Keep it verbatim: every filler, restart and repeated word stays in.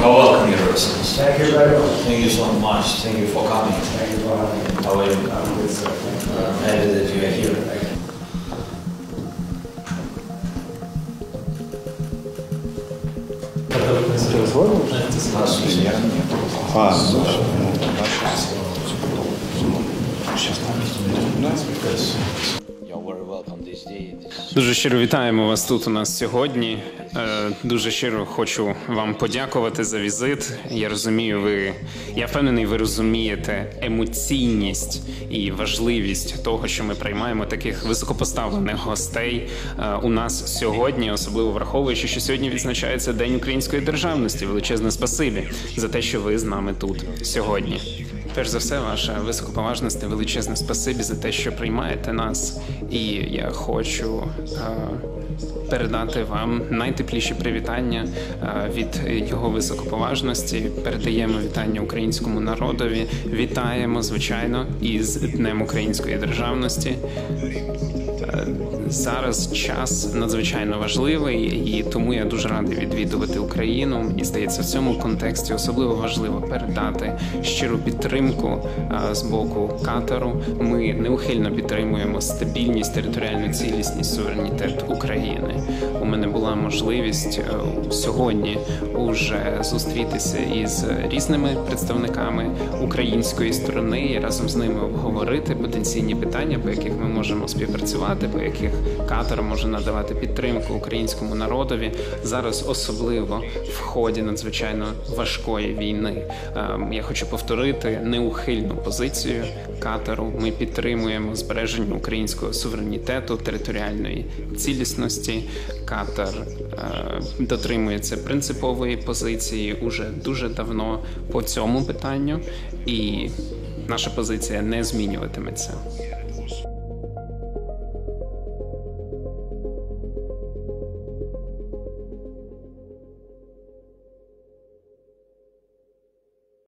How welcome your presence. Thank you very much. Thank you so much. Thank you for coming. Thank you for having me. How are you? I'm good, sir. Thank you. I'm happy that you are here. You're very welcome this day. Дуже щиро вітаємо вас тут у нас сьогодні. Е, Дуже щиро хочу вам подякувати за візит. Я розумію, ви, я впевнений, ви розумієте емоційність і важливість того, що ми приймаємо таких високопоставлених гостей е, у нас сьогодні, особливо враховуючи, що сьогодні відзначається День української державності. Величезне спасибі за те, що ви з нами тут сьогодні. Перш за все, ваша високоповажність, величезне спасибі за те, що приймаєте нас. І я хочу е, передати вам найтепліші привітання е, від його високоповажності. Передаємо вітання українському народові. Вітаємо, звичайно, із Днем української державності. Е, зараз час надзвичайно важливий, і тому я дуже радий відвідувати Україну. Мені здається, в цьому контексті особливо важливо передати щиру підтримку а, з боку Катару. Ми неухильно підтримуємо стабільність, територіальну цілісність, суверенітет України. У мене була можливість а, сьогодні уже зустрітися із різними представниками української сторони і разом з ними обговорити потенційні питання, по яких ми можемо співпрацювати, по яких Катар може надавати підтримку українському народові. Зараз особливо в ході надзвичайно важкої війни. Я хочу повторити неухильну позицію Катару. Ми підтримуємо збереження українського суверенітету, територіальної цілісності. Катар дотримується принципової позиції уже дуже давно по цьому питанню, і наша позиція не змінюватиметься.